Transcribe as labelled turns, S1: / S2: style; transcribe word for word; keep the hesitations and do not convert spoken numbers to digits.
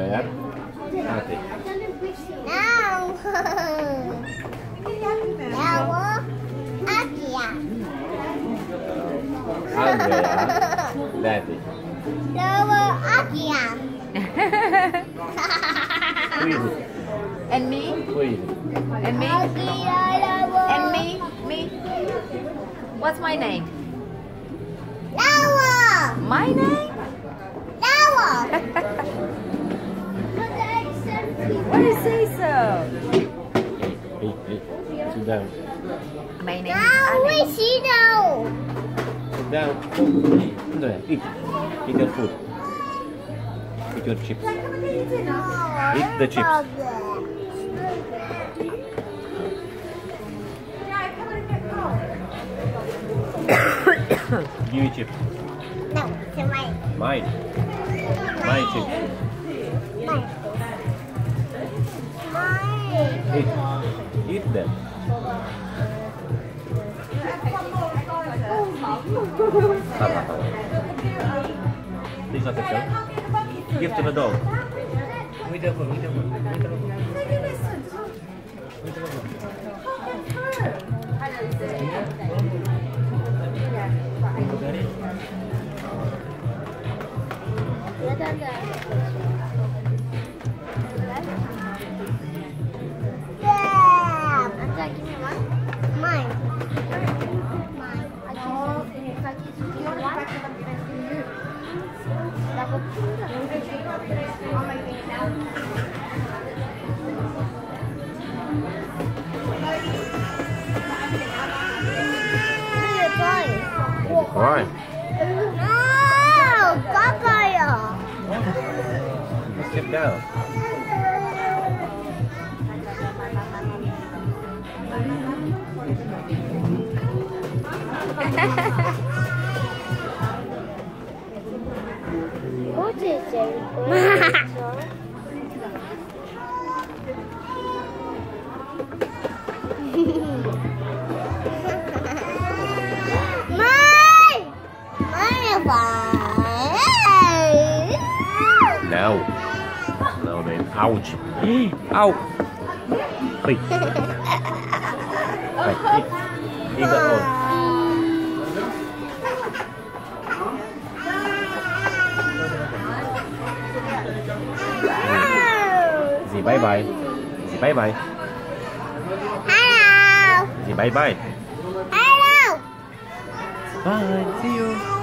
S1: Bayar. Nanti.
S2: Now. Now. Andreea.
S1: Andreea. Daddy.
S2: Now. Andreea.
S1: Who is it?
S3: And me?
S1: Who is it?
S3: And me? And me? Me? What's my name?
S2: Now.
S3: My name?
S2: Now.
S3: What is say so?
S1: Hey, hey, hey. Sit down.
S3: My name is
S2: Now we
S3: Annie.
S2: see now.
S1: Sit down. Andreea, eat. Eat your food. Eat your chips. Eat the chips. Give me chips.
S2: No, it's mine.
S1: Mine. Mine chips.
S2: Mine. Mine.
S1: Eat. Eat them. Please not the show. Give to the dog. Wait a minute, wait a minute, wait a minute. Wait a minute.
S2: Yeah. Andreea, give me one. Mine. Mine. I give you one.
S1: Why?
S2: No, papaya.
S1: Sit down.
S2: What is it? Mine! Mine one!
S1: No. No, man. Ouch. Ow. Hey. Hey. Eat the all. Say bye bye. Say bye bye.
S2: Hello!
S1: Say bye bye.
S2: Hello!
S1: Bye. See you.